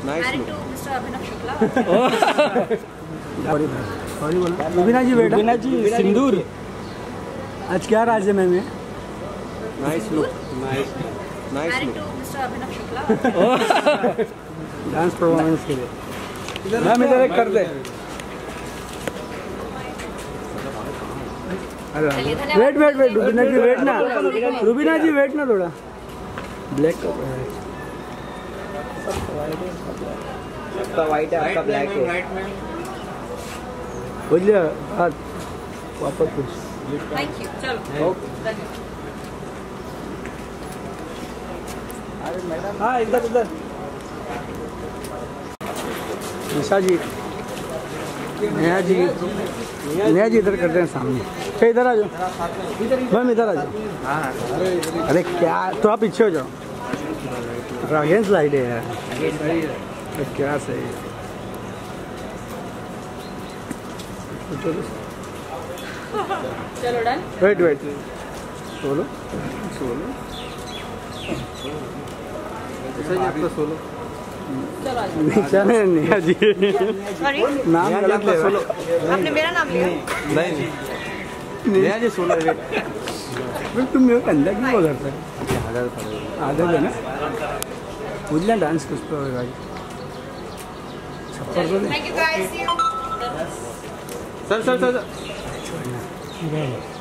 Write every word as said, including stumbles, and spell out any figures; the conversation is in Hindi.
Married to Mister Abhinav Shukla. Sorry sorry बोलो। रुबीना जी बेटा। रुबीना जी सिंदूर। आज क्या राज है ma'am? Nice look. Nice nice look. Married to Mister Abhinav Shukla. Dance performance के लिए मैम इधर एक कर दे। Wait wait wait Rubina ji wait ना, रुबीना जी वेट ना थोड़ा। ब्लैक का आपका वाइट है, आपका ब्लैक है। बोलिए हाथ वापस कुछ। Thank you. चलो। धन्यवाद। हाँ इधर इधर। निशा जी, नेहा जी, नेहा जी इधर करते हैं सामने। क्या इधर आ जाओ मैम, इधर आ जाओ। अरे क्या तो आप पीछे हो जाओ, अगेंस्ट लाइट है यार। क्या सही है। चलो done. Wait wait solo solo solo चलो आ जाओ। निशा ने नेहा जी सॉरी नाम गलत ले सोलो। आपने मेरा नाम लिया। नहीं नेहा जी सोलो। वेट तुम मेरे अंदर क्यों वो करते हैं? आदत है ना मुझे डांस कुछ पे होगा। छप्पर तो नहीं। Thank you guys. See you. Sir sir sir.